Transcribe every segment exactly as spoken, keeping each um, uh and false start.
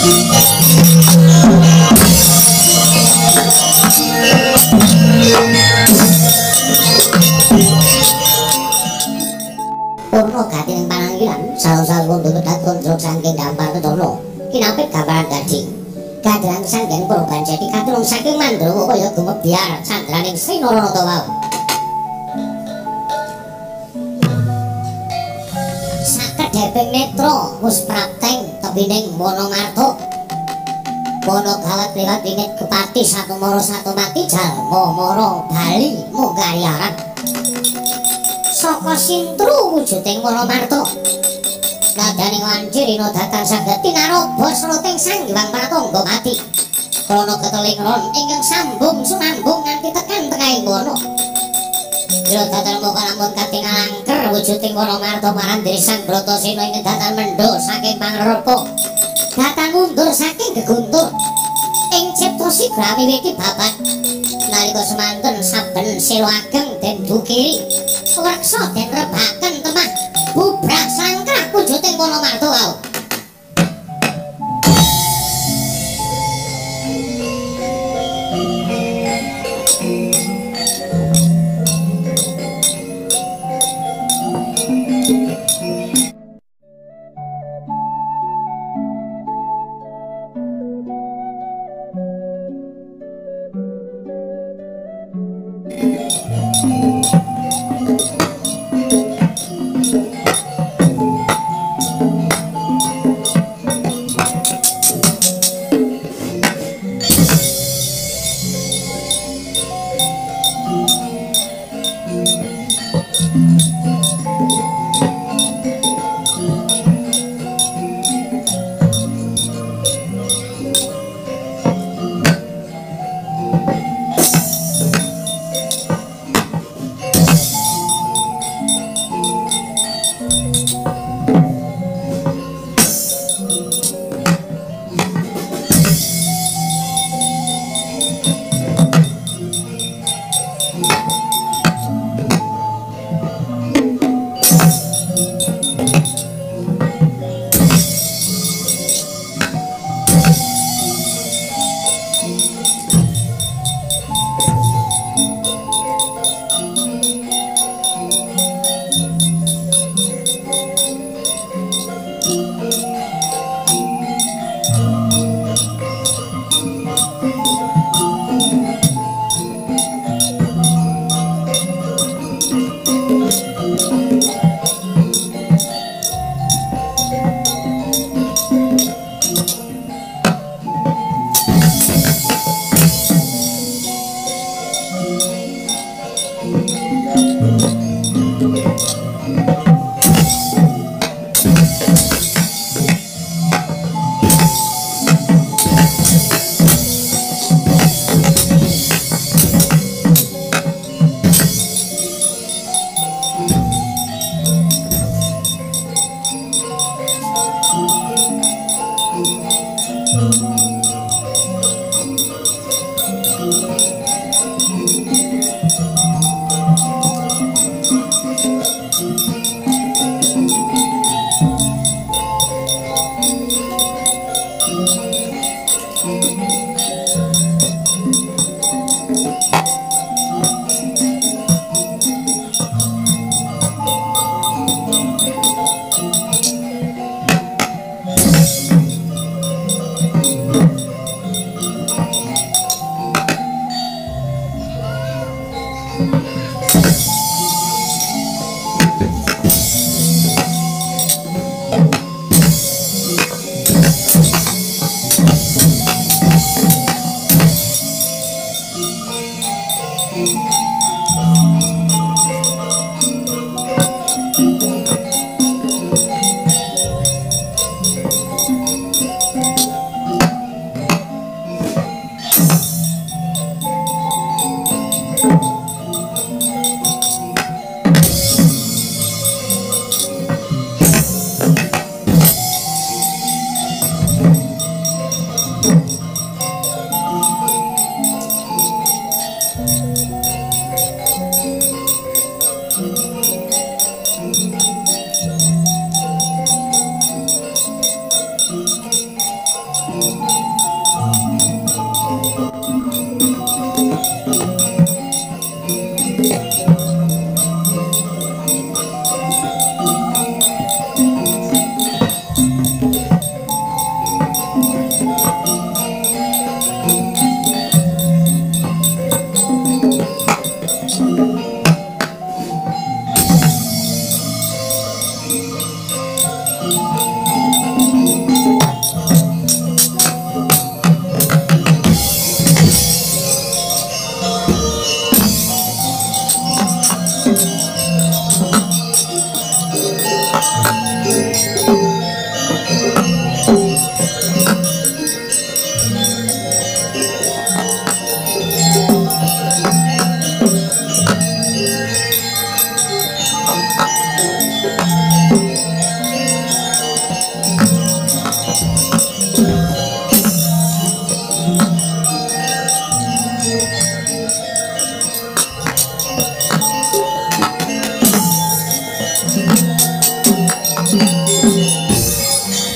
Purno gatining pananggilan saus-saus kundur datun jruk saking dampar kedono kinapit gambaran dadi kadaran sanggen perubahan jadi katulung saking mandro kaya gumebyar sandraning Sri Naranata wau sakedheping netra wis prapteng tepining Wonomarta Wono gawat liwat wingit kepati satu moro satu mati jalma mara bali mungkariaran saka sintru wujuding Wonomarta nadaning wanci rina datan saged tinaraba sruting sang Hyang Pratangga mati krana keteling ron ingkang sambung sunambung nganti tekan tengahing wono rina datan muka lamun katingal angker wujuding Wonomarta marandri sang Bratasena ingkang datan mendho saking pangrepa datan mundur saking geguntur ing cipta sigra miwiti babat nalika semanten saben sila ageng den dukiri reksa den rebaken temah bubrak sangkrah wujuding Wonomarta wau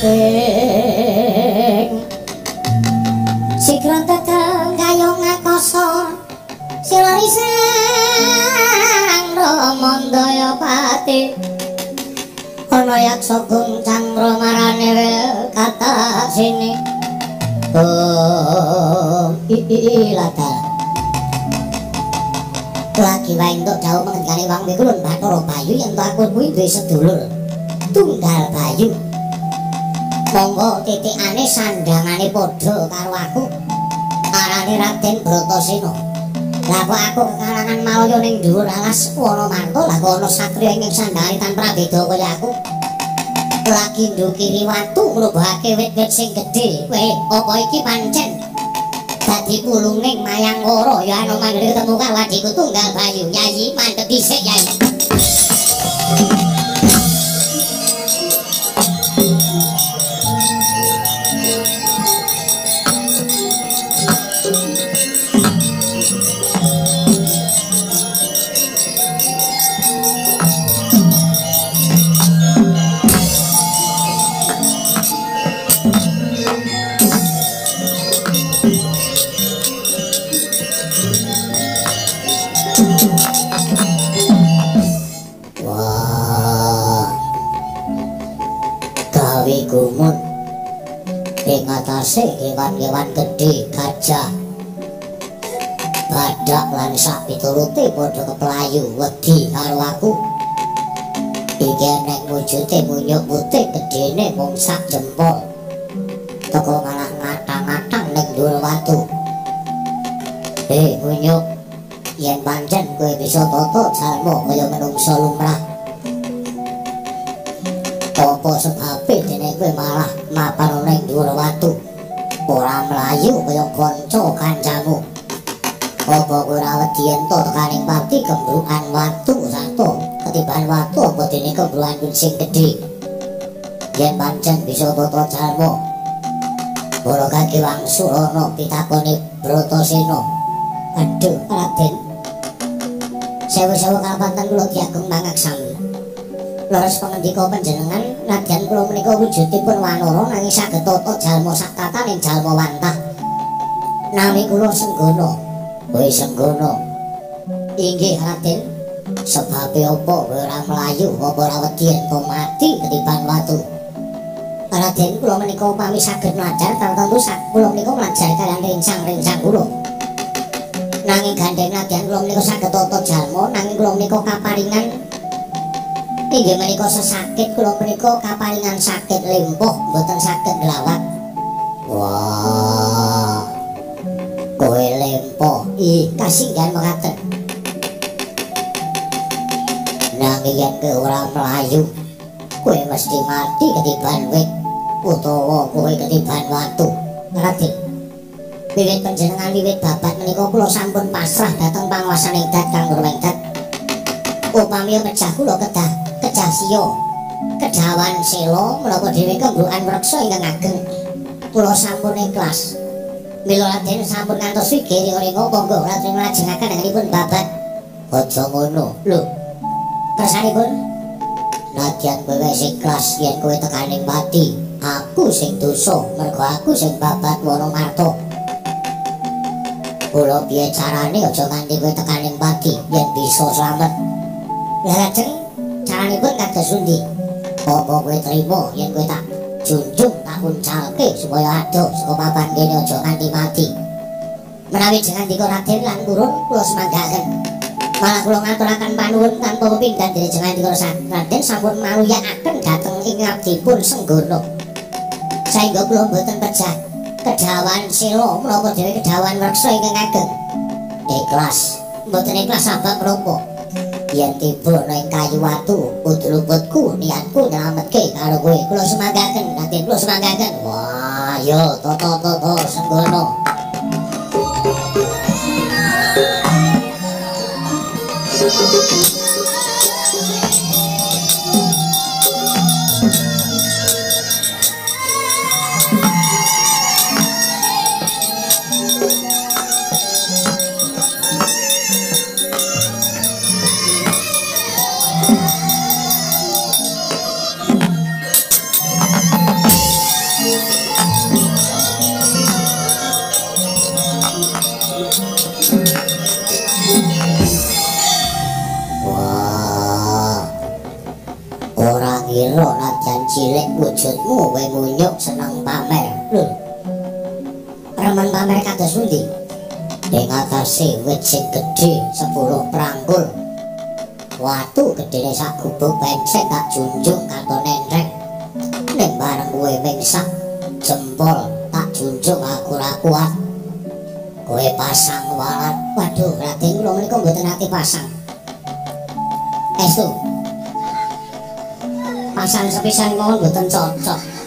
sing sikra tetel kayong ngakoso sira risang ramandaya pati ana yaksa guncang marane wel kata sini oh ilata lagi wae entuk dawuh mengendikane wong mikulun Bathara Bayu yen to aku kuwi duwe sedulur tunggal Bayu monggo titikane sandangane padha karo aku arane Raden Bratasena lah kok aku kekalangan malaya ning dhuwur alas Wonomarta lah kok ana satriya ing sandangane tanpa beda kaya aku lagi ndukiri watu ngrubuhake wit-wit sing gedhe weh apa iki pancen dadi pulunging Mayangwara ya ana manggil ketemu karo adikku Tunggal Bayu Yayi mandheg dhisik Yayi gumun ing atase kewan-kewan gedhe gajah badak lan sak piturute padha keplayu wedi karo aku iki nek wujude munyuk putih gedhene mung sak jempol teko malah ngatang-ngatang ning dhuwur watu eh munyuk yen pancen kowe bisa tata jalma kaya menungsa lumrah apa sebabe dene kowe malah mapan ning dhuwur watu ora mlayu kaya kanca kancamu apa kowe ora wedi ento tekaning pati kembrukan watu sato ketiban watu apa dene kembrukan sing gedhe yen pancen bisa tata jalma para kaki wangsulana pitakoni Bratasena aduh Raden sewu-sewu kapanten kula diagem mangaksami leres pangandika panjenengan nadyan kula menika wujudipun wanara nanging saged tata jalma sakataning jalma wantah nami kula Senggana kowe Senggana inggih Raden sebabe apa ora mlayu apa ora wedi ento mati ketiban watu Raden kula menika upami saged mlajar tentu sak kula menika mlajar kaliyan ringsang-ringsang kula nanging gandeng nadyan kula menika saged tata jalma nanging kula menika kaparingan inggih menika sesakit kula menika kaparingan sakit lempoh mboten saged nglawat. Wah. Kowe lempoh ih kasinggan mekaten. Nanging yen kowe ora mlayu, kowe mesti mati ketiban wit utawa kowe ketiban watu. Ngerti? Wiwit panjenengan wiwit babat menika kula sampun pasrah dhateng panguwasaning Dat Kang Nurmengdat. Upami pecah kula kedah kecah siya kedawan sela menapa dhewe kembrukan reksa ingkang ageng kula sampun ikhlas mila Raden sampun ngantos wigiri ringa monggo Raden nglajengaken anggenipun babat aja ngono lho kersanipun nadyan kowe wis ikhlas yen kowe tekaning pati aku sing dosa mergo aku sing babat Wonomarta kula piye carane aja nganti kowe tekaning pati yen bisa slamet lajeng caranipun kados pundi? Apa kowe trima yen kowe tak junjung tak uncalke supaya adoh saka papan kene aja nganti mati. Menawi jenengan dika Raden lan kurun kula semanggaken. Malah kula ngaturaken panuwun tanpa pepindhan dene jenengan dika Raden sampun maruyakaken dhateng ing abdipun Senggana. Saengga kula boten pecah kedawan sela menapa dhewe kedawan reksa ingkang ageng. Ikhlas, mboten ikhlas sabab menapa? Yen tiba ning kayu watu udul-ubutku niatku nyelametke karo kowe kula semanggaken Raden kula semanggaken wah yo toto-toto Senggana cilik wujudmu kowe munyuk seneng pamer. Lho. Remen pamer kados pundi? Ing atase wit sing gedhe sepuluh prangkul. Watu gedene sak gubuk pencet tak junjung katon enrek. Ning bareng kowe mingsak jempol tak junjung aku ora kuat. Kowe pasang walat. Waduh, Raden kula menika mboten ati pasang. Estu. Pasang sepisan mawon mboten cocok.